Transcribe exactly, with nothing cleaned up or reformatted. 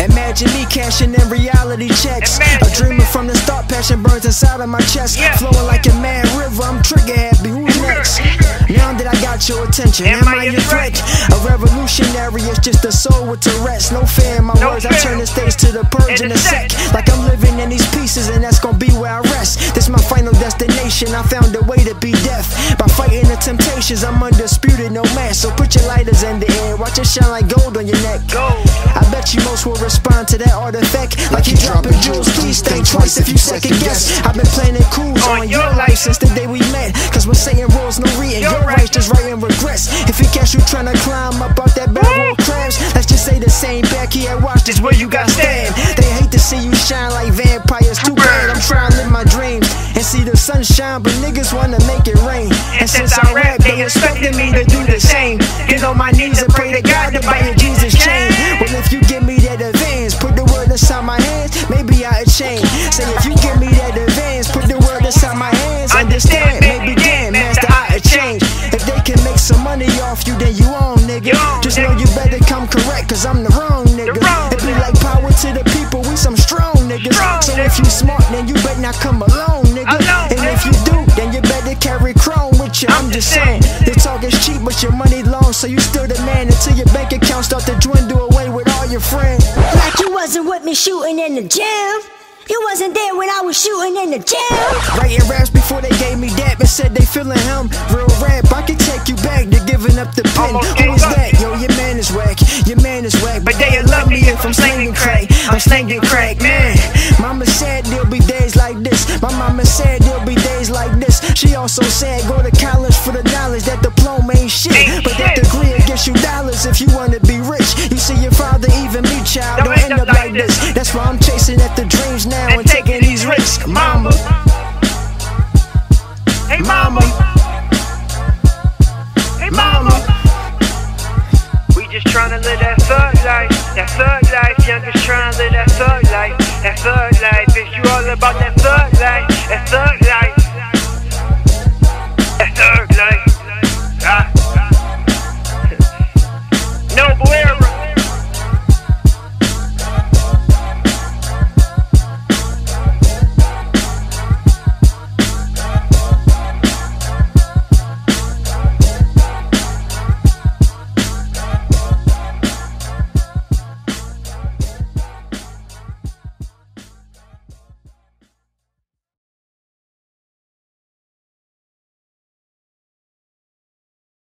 Imagine me cashing in reality checks. A dreamer from the start, passion burns inside of my chest. Yeah. Flowing like a mad river, I'm trigger happy. Who's next? Now that I got your attention, am, am I your threat? A revolutionary is just a soul with Tourette's. No fear in my no words, fear. I turn the stage to the purge in a sec. Like I'm living in these pieces and that's gonna be where I rest. This my final destination, I found a way to be death. By fighting the temptations, I'm undisputed, no match. So put your lighters in the air, watch it shine like gold on your neck. Gold. I bet you most will respond to that artifact like you dropping jewels. Please think twice if you second guess. I've been playing it cool on your life since the day we met. Cause we're saying rules, no reading. Your rights just writing regrets. If you catch you trying to climb up out that barrel of crabs, let's just say the same back here. Watch this where you got stand. They hate to see you shine like vampires. Too bad I'm trying to live my dreams and see the sunshine, but niggas wanna make it rain. And since I rap, they expecting me to do the same. Get on my knees and pray to God to buy a Jesus chain. Well, if you give me that advance, put the word inside my hands, maybe I'll change. Say if you give me that advance, put the word inside my hands, understand, maybe damn, master, I'll change. If they can make some money off you, then you own, nigga. Just know you better come correct, cause I'm the wrong nigga. It be like power to the people, we some strong niggas. So if you smart, then you better not come alone, nigga. And if you do, then you better carry chrome with you. I'm just saying, the talk is cheap, but your money long, so you still the man until your bank account start to dwindle away with all your friends. Like you wasn't with me shooting in the gym. You wasn't there when I was shooting in the gym. Writing raps before they gave me that, but said they feeling him. Real rap, I can take you back to giving up the pen. Who is that? Yo, your man is whack, your man is whack, but they love me if I'm slanging crack. I'm slanging crack, man. Mama said there'll be days like this. My mama said there'll be days like this. She also said go to college for the knowledge that diploma ain't shit, but that degree will get you dollars if you wanna be rich. You see your father, even me, child, don't end up like this. That's why I'm chasing at the dreams now and taking these risks, mama. Hey mama. Hey mama. We just tryna live that thug life, that thug life. Youngest tryna live that thug life, that thug life. If you all about that thug life, that thug life.